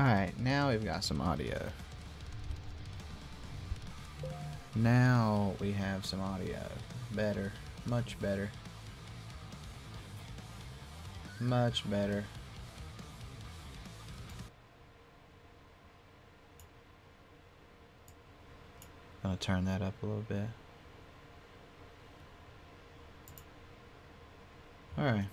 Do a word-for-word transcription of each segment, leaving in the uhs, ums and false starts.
Alright, now we've got some audio. Now we have some audio. Better. Much better. Much better. Gonna turn that up a little bit. Alright.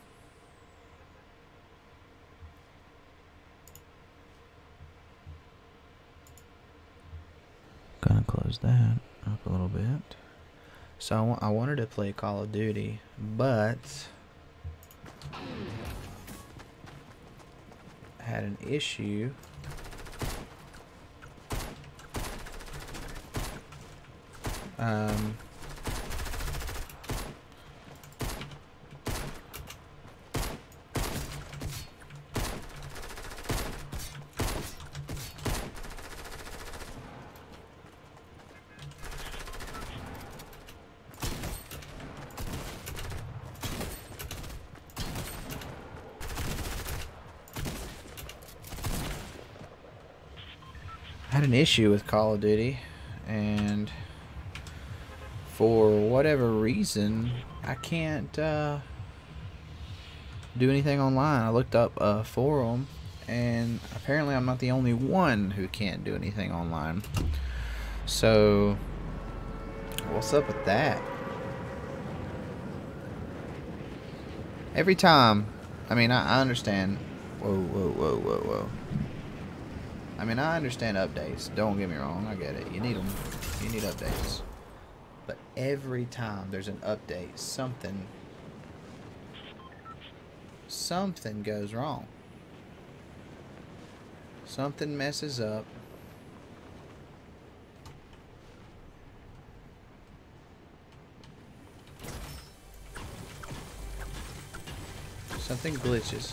Gonna close that up a little bit. So I, wa I wanted to play Call of Duty, but I had an issue. Um, I had an issue with Call of Duty, and for whatever reason, I can't uh, do anything online. I looked up a forum, and apparently I'm not the only one who can't do anything online. So, what's up with that? Every time, I mean, I, I understand. Whoa, whoa, whoa, whoa, whoa. I mean, I understand updates. Don't get me wrong. I get it. You need them. You need updates. But every time there's an update, something, something goes wrong. Something messes up. Something glitches.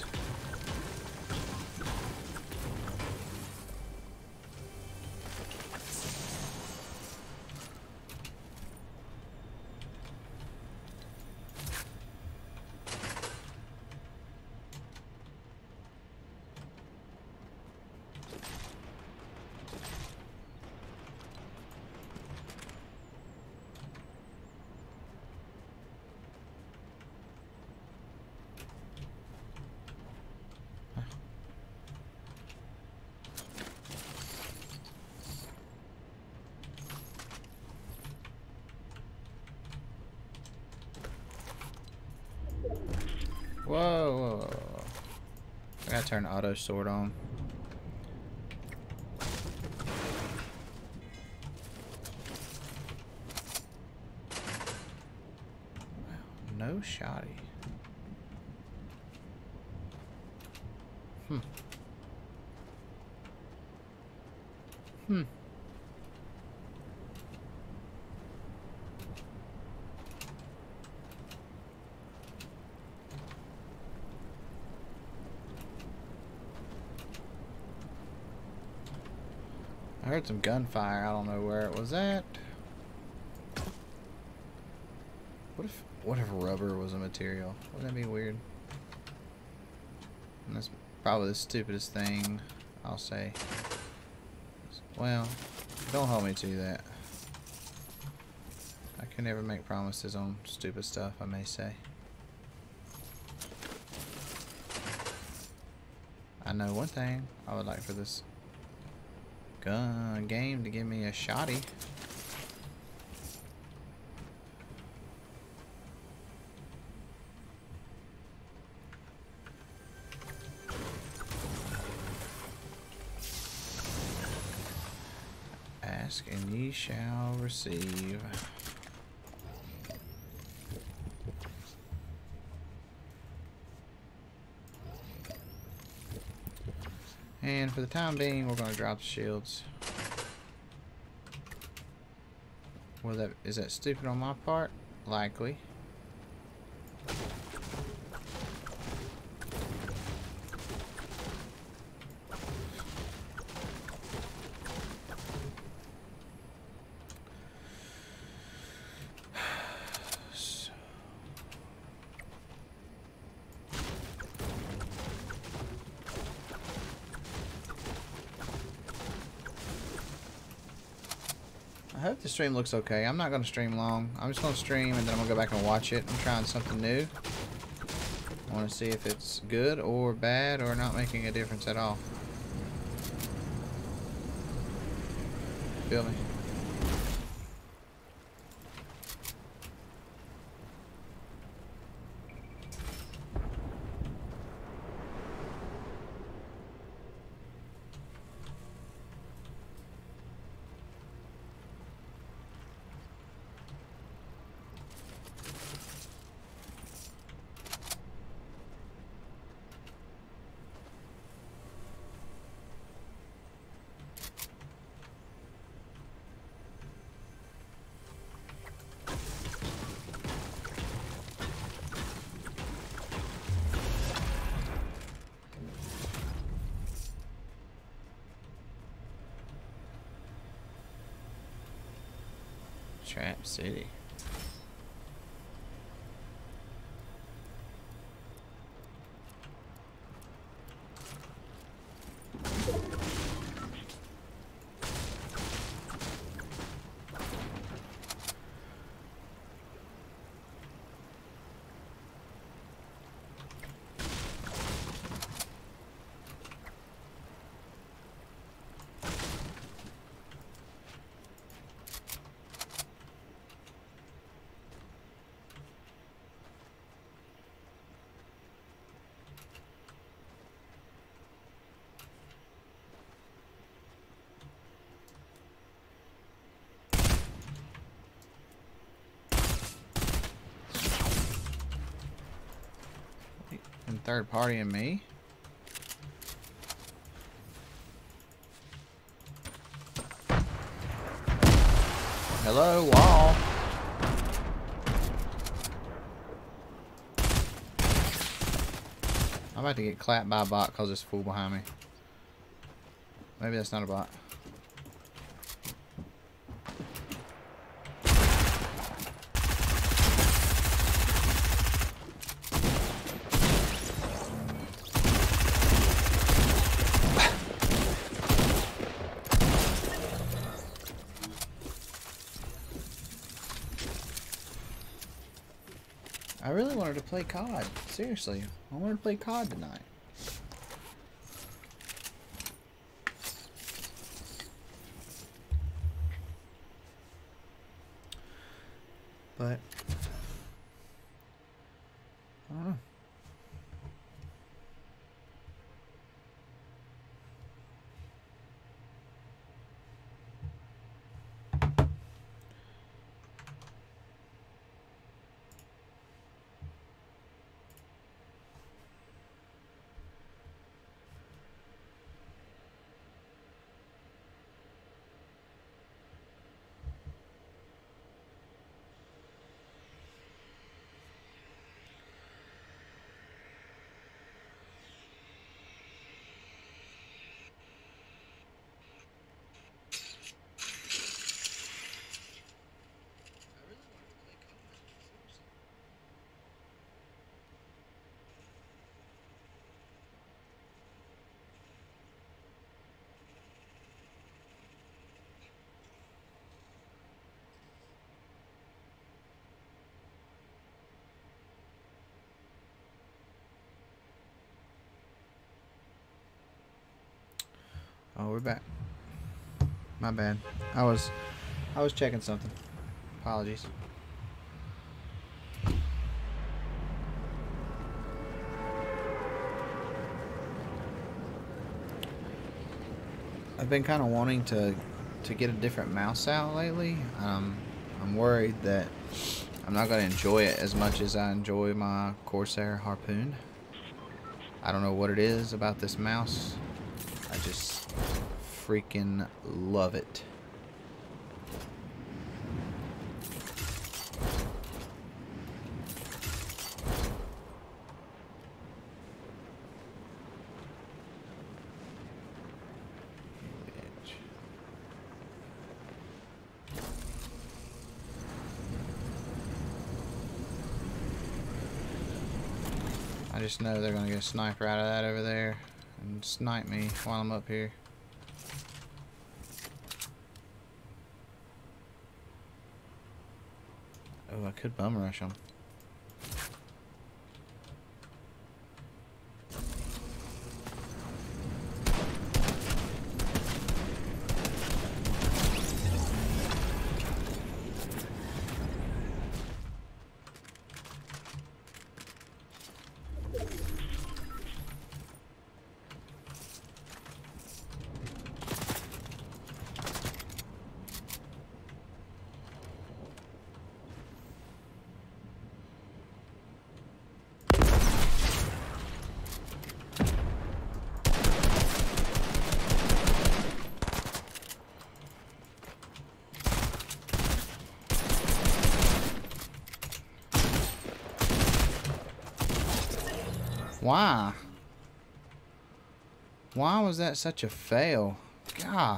Whoa, whoa, whoa, whoa. I gotta turn auto sort on. No shoddy. Hmm. Hmm. I heard some gunfire. I don't know where it was at. What if what if rubber was a material? Wouldn't that be weird? And that's probably the stupidest thing I'll say. Well, don't hold me to that. I can never make promises on stupid stuff, I may say. I know one thing. I would like for this gun game to give me a shotty. Ask and ye shall receive. And for the time being, we're going to drop the shields. Well, that is that stupid on my part? Likely. hope the stream looks okay. I'm not going to stream long. I'm just going to stream and then I'm going to go back and watch it. I'm trying something new. I want to see if it's good or bad or not making a difference at all. Feel me? Trap City. And third party and me. Hello, wall. I'm about to get clapped by a bot because there's a fool behind me. Maybe that's not a bot. I really wanted to play C O D. Seriously, I wanted to play C O D tonight. But I don't know. Oh, we're back. My bad. I was I was checking something. Apologies. I've been kind of wanting to to get a different mouse out lately. Um, I'm worried that I'm not going to enjoy it as much as I enjoy my Corsair Harpoon. I don't know what it is about this mouse. I just freaking love it. I just know they're gonna get a sniper out of that over there and snipe me while I'm up here. Oh, I could bum rush them. Why? Why was that such a fail? God.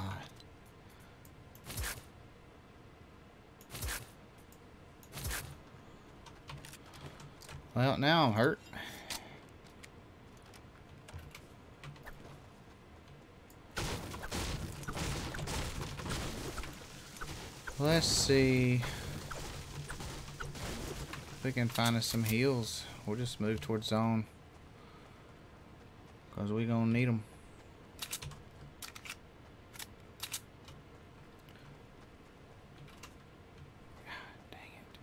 Well, now I'm hurt. Let's see if we can find us some heals. We'll just move towards zone. Because we gonna need them. God dang it.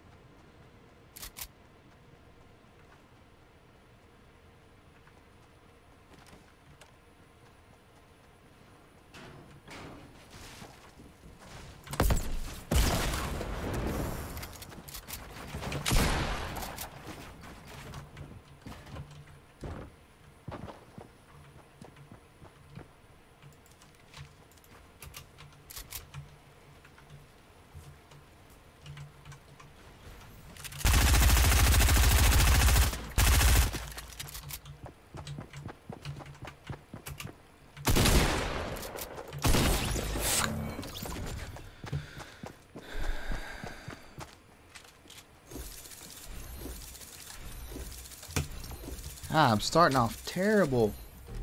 Ah, I'm starting off terrible.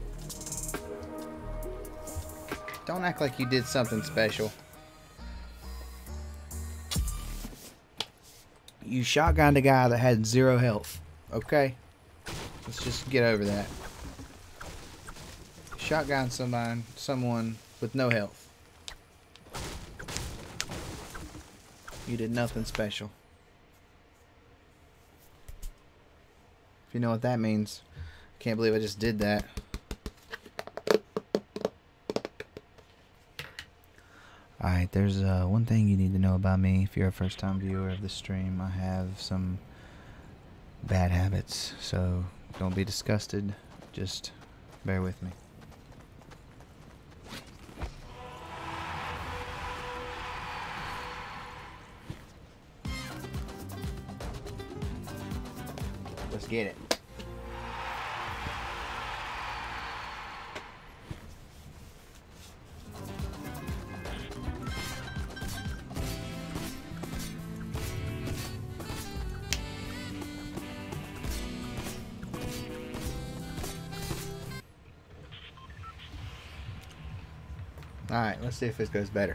Don't act like you did something special. You shotgunned a guy that had zero health. Okay? Let's just get over that. Shotgun someone, someone with no health. You did nothing special. If you know what that means. Can't believe I just did that. Alright, there's uh, one thing you need to know about me. If you're a first time viewer of the stream, I have some bad habits. So don't be disgusted. Just bear with me. Let's get it. Alright, let's see if this goes better.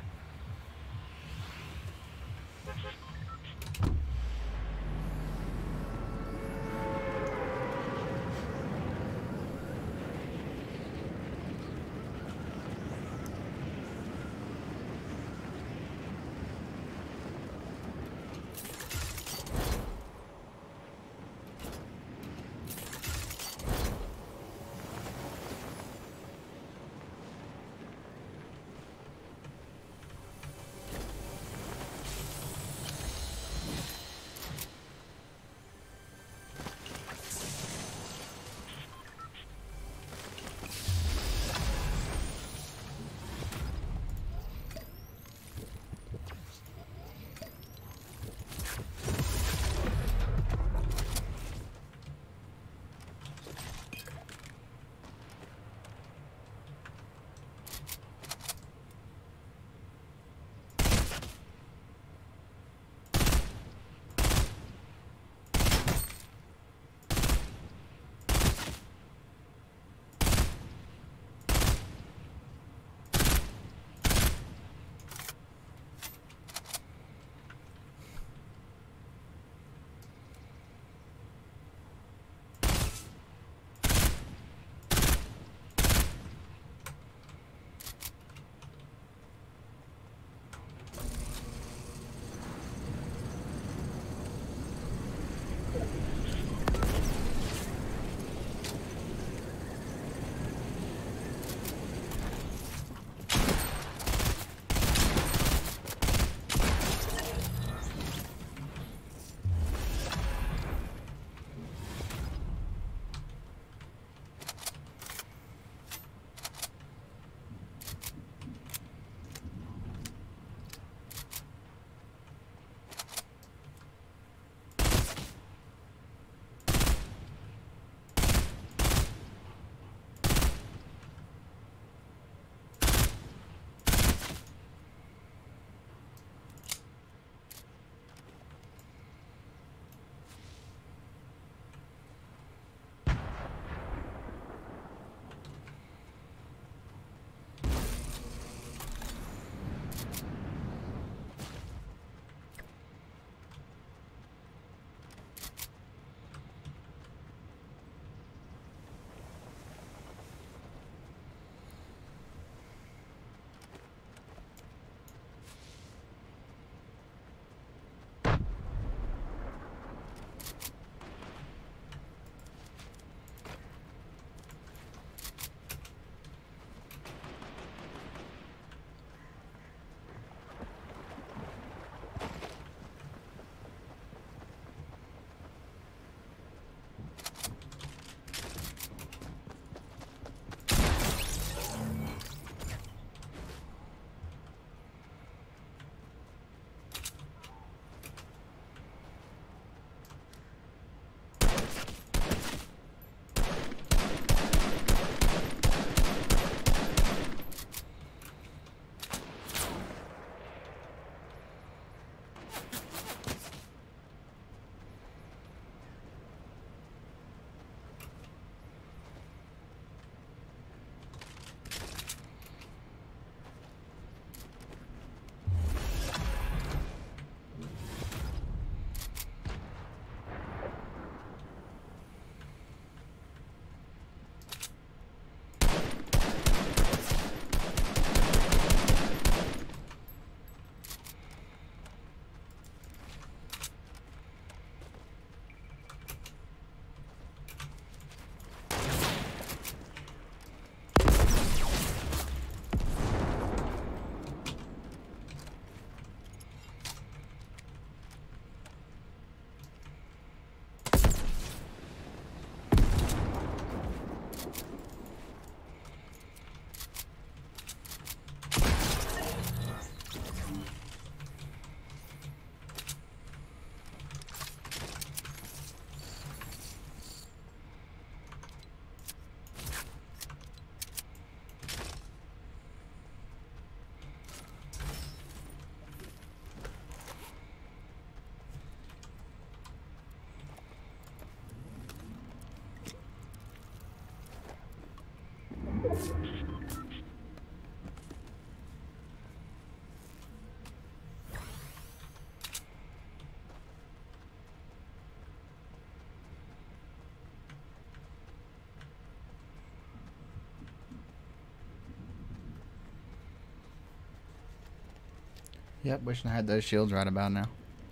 Yep, wishing I had those shields right about now.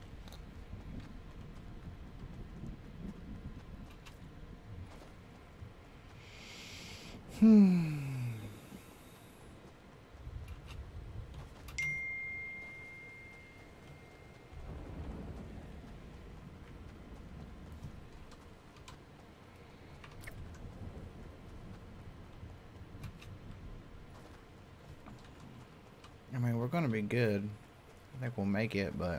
Hmm. I mean, we're gonna be good. I think we'll make it, but...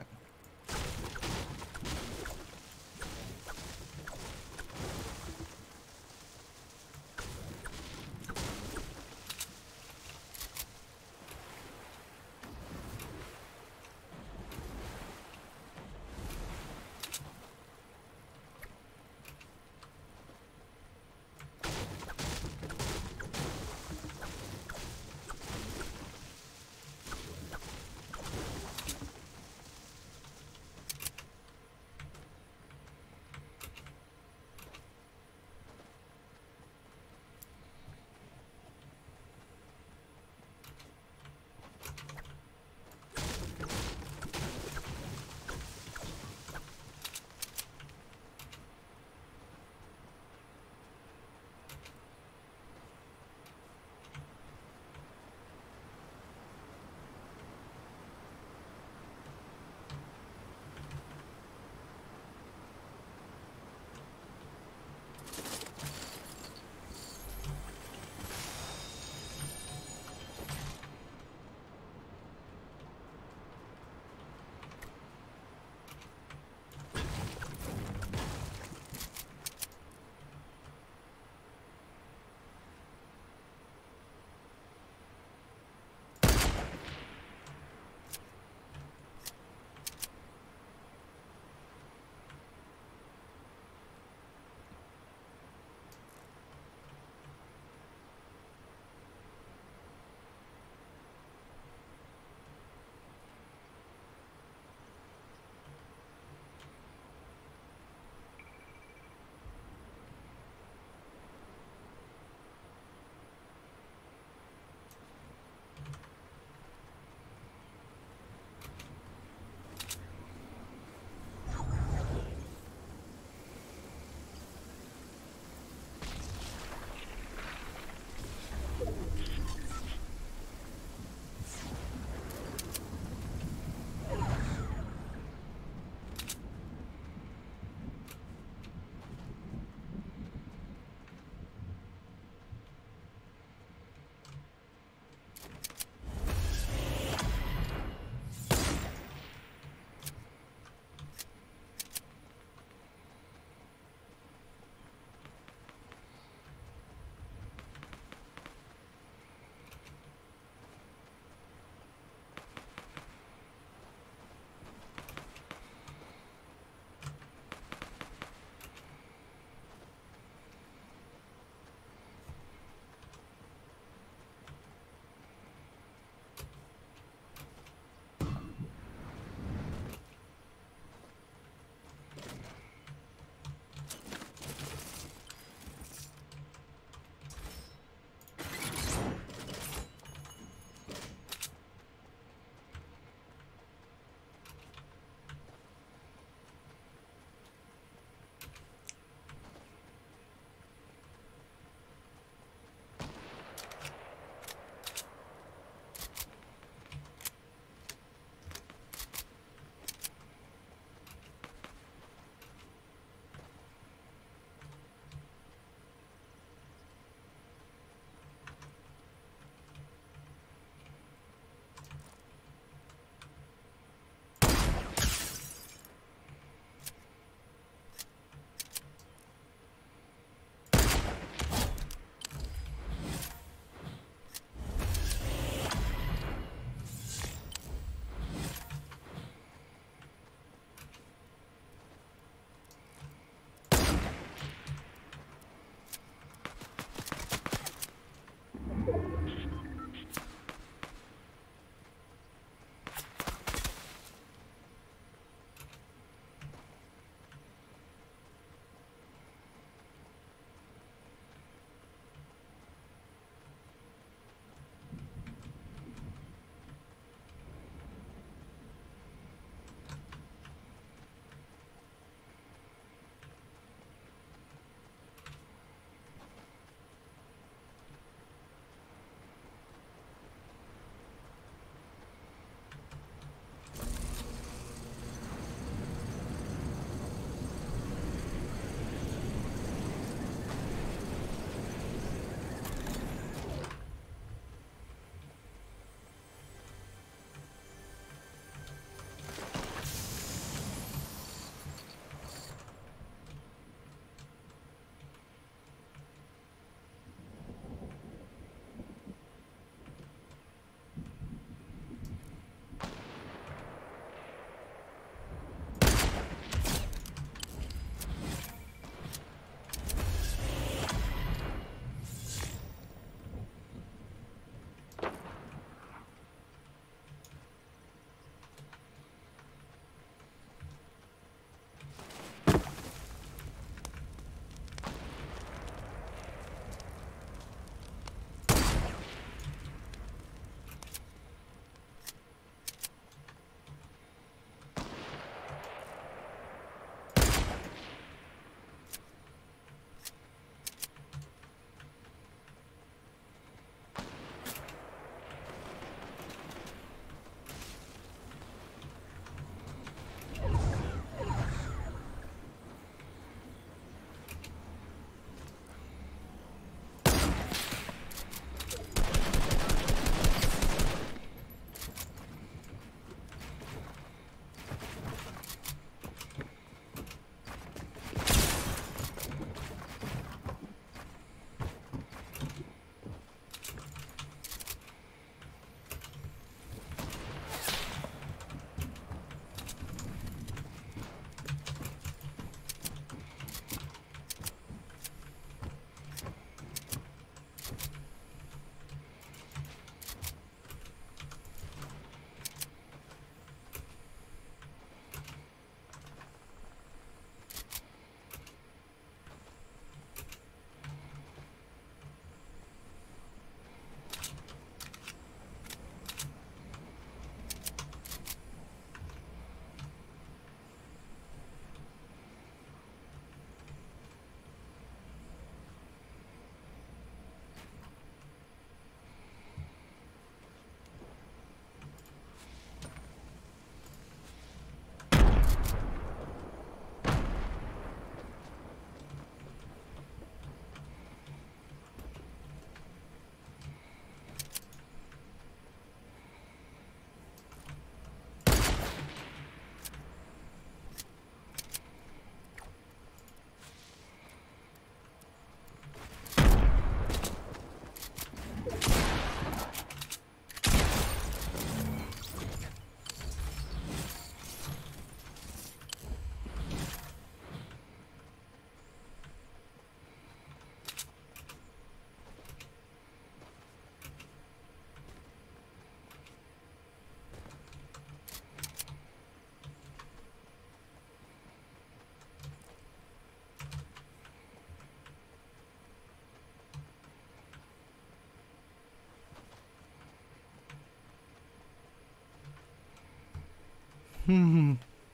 Hmm.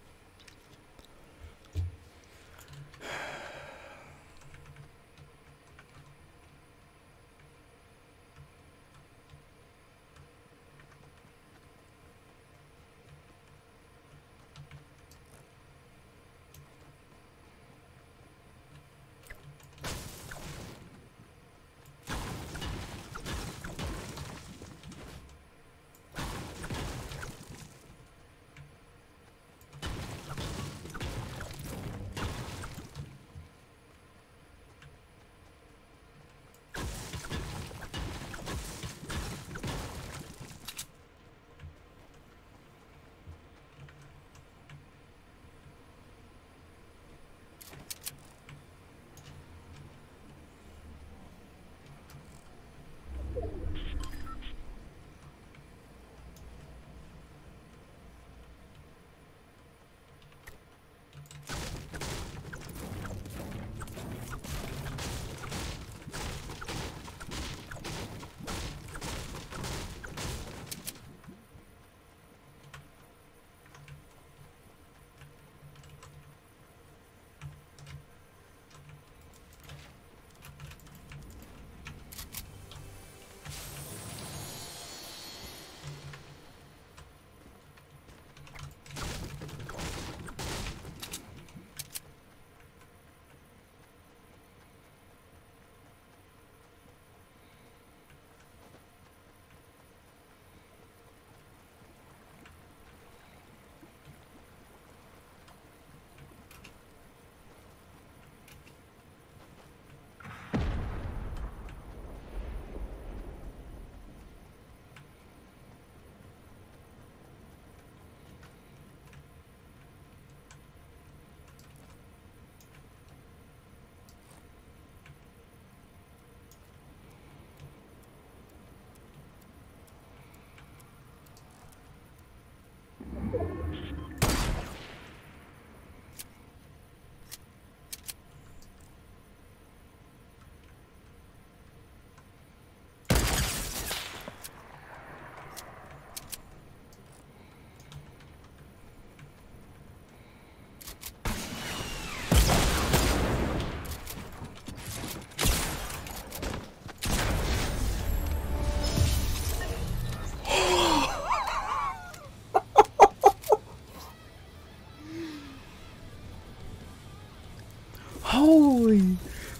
Holy,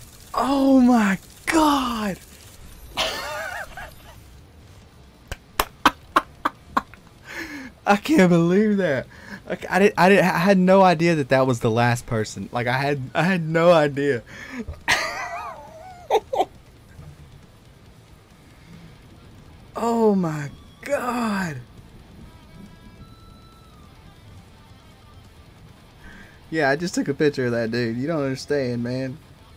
oh my God. I can't believe that. Like, I did, I did, I had no idea that that was the last person. Like, I had, I had no idea. Oh my God. Yeah, I just took a picture of that dude. You don't understand, man.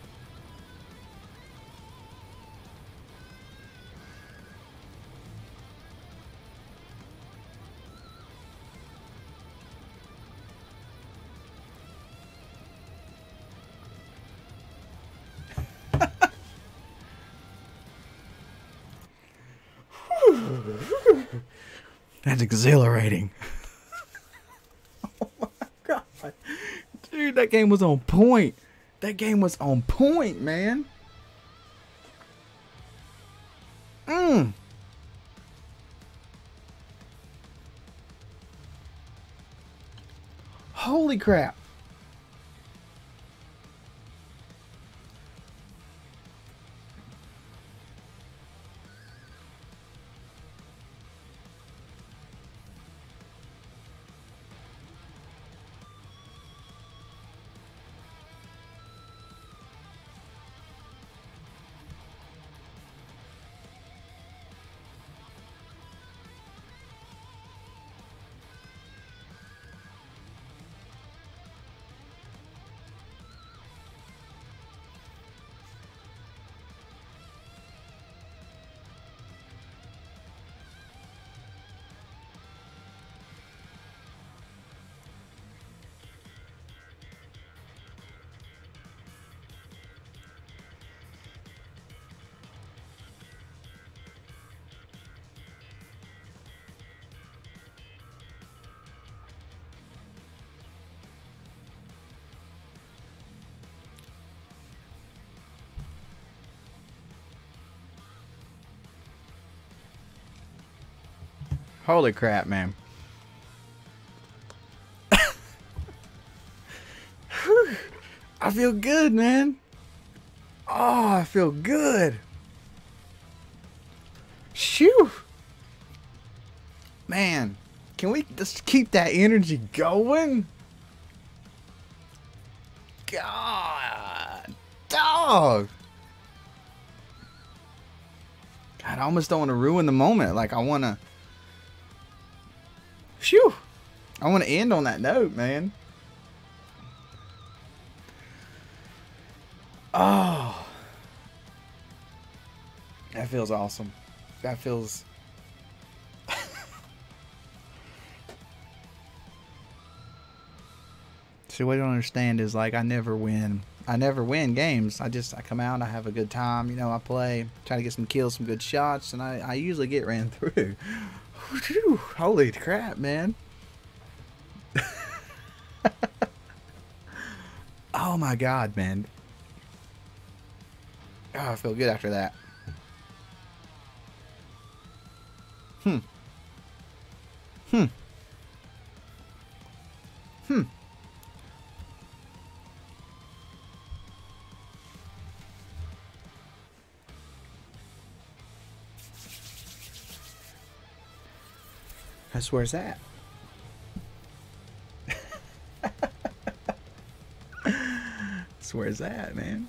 That's exhilarating. Oh my God. Dude, that game was on point. That game was on point, man. Mmm. Holy crap. Holy crap, man. I feel good, man. Oh, I feel good. Shoo. Man, can we just keep that energy going? God, dog. God, I almost don't want to ruin the moment. Like, I want to... Phew. I want to end on that note, man. Oh. That feels awesome. That feels... See, what I don't understand is, like, I never win. I never win games. I just, I come out, I have a good time. You know, I play, try to get some kills, some good shots, and I, I usually get ran through. Whew, holy crap, man. Oh, my God, man. Oh, I feel good after that. Hmm. Hmm. Hmm. That's where's that? That's where's that, man?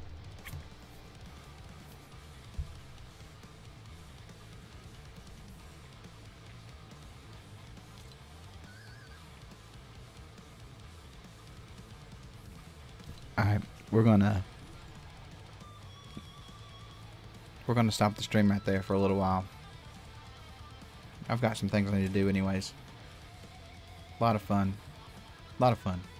Alright, we're gonna we're gonna stop the stream right there for a little while. I've got some things I need to do anyways. A lot of fun. A lot of fun.